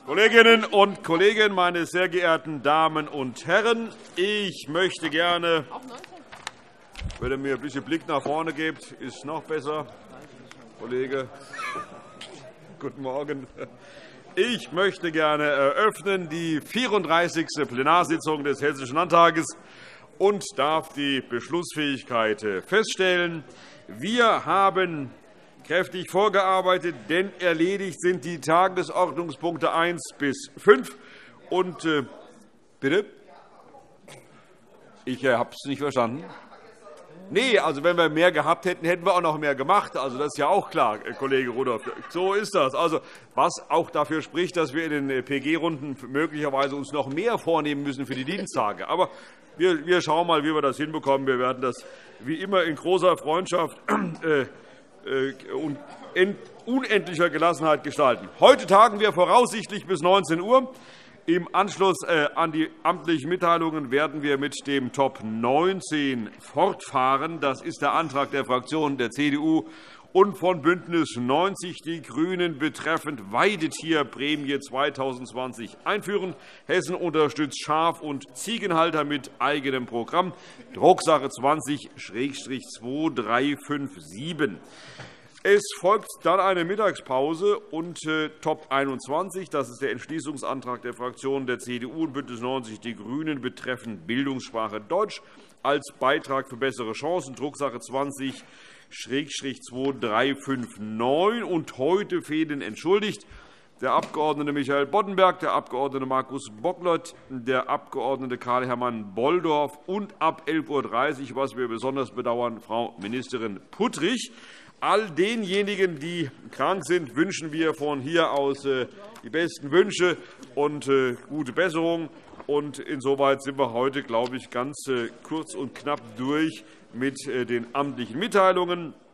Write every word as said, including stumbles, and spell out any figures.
Kolleginnen und Kollegen, meine sehr geehrten Damen und Herren! Ich möchte gerne, wenn ihr mir ein bisschen Blick nach vorne gebt, ist noch besser. Kollege, guten Morgen. Ich möchte gerne eröffnen die vierunddreißigste Plenarsitzung des Hessischen Landtages und darf die Beschlussfähigkeit feststellen. Wir haben kräftig vorgearbeitet, denn erledigt sind die Tagesordnungspunkte eins bis fünf. Und, äh, bitte? Ich äh, habe es nicht verstanden. Nee, also wenn wir mehr gehabt hätten, hätten wir auch noch mehr gemacht. Also das ist ja auch klar, Kollege Rudolph. So ist das. Also was auch dafür spricht, dass wir in den P G-Runden möglicherweise uns noch mehr vornehmen müssen für die Diensttage. Aber wir, wir schauen mal, wie wir das hinbekommen. Wir werden das wie immer in großer Freundschaft äh, und unendlicher Gelassenheit gestalten. Heute tagen wir voraussichtlich bis neunzehn Uhr. Im Anschluss an die amtlichen Mitteilungen werden wir mit dem Top neunzehn fortfahren. Das ist der Antrag der Fraktionen der C D U und von BÜNDNIS neunzig die GRÜNEN betreffend Weidetierprämie zweitausendzwanzig einführen. Hessen unterstützt Schaf- und Ziegenhalter mit eigenem Programm. Drucksache zwanzig zwei drei fünf sieben. Es folgt dann eine Mittagspause und äh, Top einundzwanzig. Das ist der Entschließungsantrag der Fraktionen der C D U und BÜNDNIS neunzig die GRÜNEN betreffend Bildungssprache Deutsch als Beitrag für bessere Chancen. Drucksache zwanzig zwei drei fünf neun. Und heute fehlen entschuldigt der Abg. Michael Boddenberg, der Abg. Markus Bocklet, der Abg. Karl-Hermann Bolldorf und ab elf Uhr dreißig, was wir besonders bedauern, Frau Ministerin Puttrich. All denjenigen, die krank sind, wünschen wir von hier aus die besten Wünsche und gute Besserung. Und insoweit sind wir heute, glaube ich, ganz kurz und knapp durch mit den amtlichen Mitteilungen.